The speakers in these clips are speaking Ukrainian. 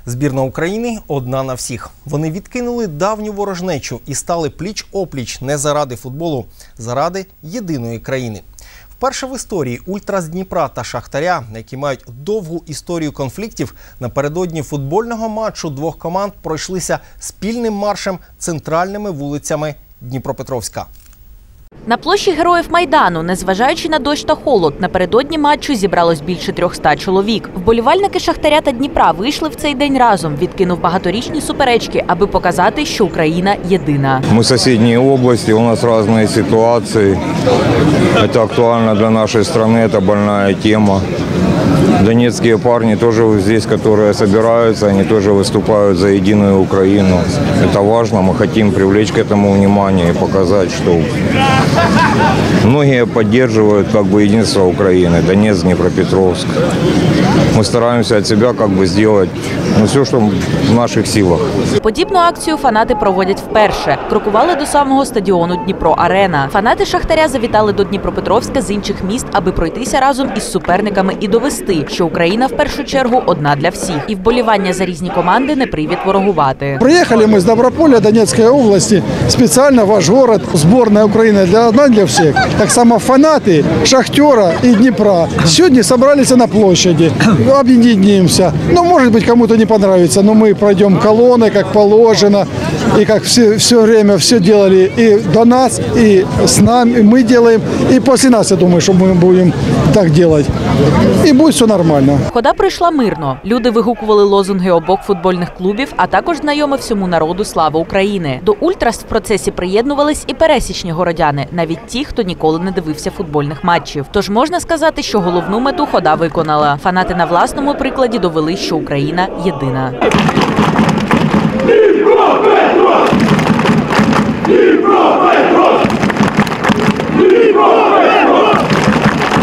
Збірна України – одна на всіх. Вони відкинули давню ворожнечу і стали пліч-опліч не заради футболу, заради єдиної країни. Вперше в історії ультрас Дніпра та Шахтаря, які мають довгу історію конфліктів, напередодні футбольного матчу двох команд пройшлися спільним маршем центральними вулицями Дніпропетровська. На площі Героїв Майдану, незважаючи на дощ та холод, напередодні матчу зібралось більше 300 чоловік. Вболівальники Шахтаря та Дніпра вийшли в цей день разом, відкинув багаторічні суперечки, аби показати, що Україна єдина. Ми сусідні області, у нас різні ситуації. Це актуально для нашої країни, це больна тема. Донецкие парни тоже здесь, которые собираются, они тоже выступают за единую Украину. Это важно, мы хотим привлечь к этому внимание и показать, что многие поддерживают единство Украины, Донецк, Днепропетровск. Мы стараемся от себя сделать все, что в наших силах. Подібну акцію фанати проводять вперше. Крокували до самого стадіону Дніпро-Арена. Фанати Шахтаря завітали до Дніпропетровська з інших міст, аби пройтися разом із суперниками і довести, що Україна в першу чергу одна для всіх. І вболівання за різні команди не привід ворогувати. Приїхали ми з Доброполя, Донецької області, спеціально в ваш город, збірна України одна для всіх. Так само фанати Шахтера і Дніпра сьогодні зібралися на площаді, об'єднаємося. Може бути, кому-то не понравится, но мы пройдем колонны, как положено, и как все время все делали и до нас, и с нами, и мы делаем, и после нас, я думаю, что мы будем так делать. І буде все нормально. Хода пройшла мирно. Люди вигукували лозунги обох футбольних клубів, а також знайоме всьому народу «Слава Україні». До ультрас в процесі приєднувались і пересічні городяни, навіть ті, хто ніколи не дивився футбольних матчів. Тож можна сказати, що головну мету хода виконала. Фанати на власному прикладі довели, що Україна єдина.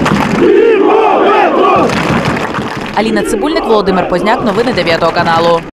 Аліна Цибульник, Володимир Позняк. Новини 9 каналу.